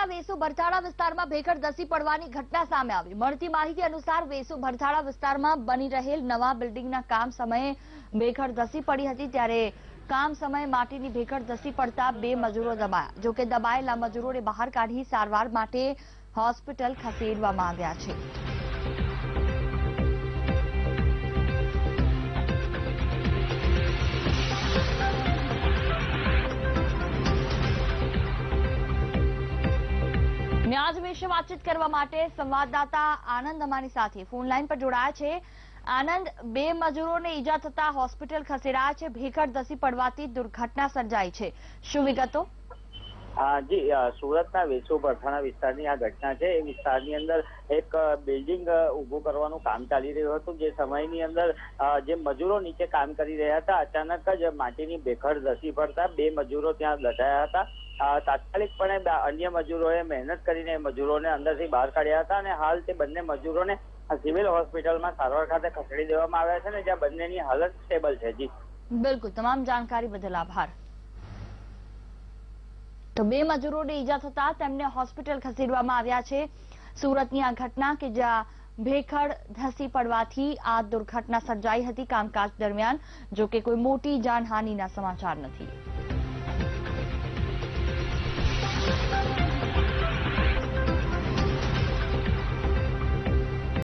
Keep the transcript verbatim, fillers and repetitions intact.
સુરતના વેસુ ભરથાણા વિસ્તારમાં ભેખડ ધસી પડવાની ઘટના સામે આવી। મળતી માહિતી અનુસાર વેસુ ભરથાણા વિસ્તારમાં બની રહેલ નવા બિલ્ડિંગના કામ સમયે ભેખડ ધસી પડી હતી। ત્યારે કામ સમયે માટીની ભેખડ ધસી પડતા બે મજૂરો દબાયા। જો કે દબાયેલા મજૂરોને બહાર કાઢી સારવાર માટે હોસ્પિટલ ખસેડવામાં આવ્યા છે। આજ વિશે વાતચીત કરવા માટે સંવાદદાતા આનંદ અમારી સાથે ફોન લાઈન પર જોડાયા છે। આનંદ, બે મજૂરોને ઈજા થતા હોસ્પિટલ ખસેડાયા છે। ભેખડ ધસી પડવાથી દુર્ઘટના સર્જાઈ છે, શું વિગતો? જી, સુરતના વેસુ ભરથાણા વિસ્તારની આ ઘટના છે। એ વિસ્તારની અંદર એક બિલ્ડિંગ ઉભું કરવાનું કામ ચાલી રહ્યું હતું। જે સમયની અંદર જે મજૂરો નીચે કામ કરી રહ્યા હતા, અચાનક જ માટીની ભેખડ ધસી પડતા બે મજૂરો ત્યાં દટાયા હતા। તાત્કાલિકપણે અન્ય મજૂરોએ મહેનત કરીને મજૂરોને અંદરથી બહાર કાઢ્યા હતા અને હાલ તે બંને મજૂરોને સિવિલ હોસ્પિટલમાં સારવાર ખાતે ખસેડી દેવામાં આવ્યા છે, ને જ્યાં બંનેની હાલત સ્ટેબલ છે। જી બિલકુલ, તમામ જાણકારી બદલ આભાર। તો બે મજૂરોને ઈજા થતા તેમને હોસ્પિટલ ખસેડવામાં આવ્યા છે। સુરતની આ ઘટના કે જ્યાં ભેખડ ધસી પડવાથી આ દુર્ઘટના સર્જાઈ હતી કામકાજ દરમિયાન। જો કે કોઈ મોટી જાનહાનિના સમાચાર નથી।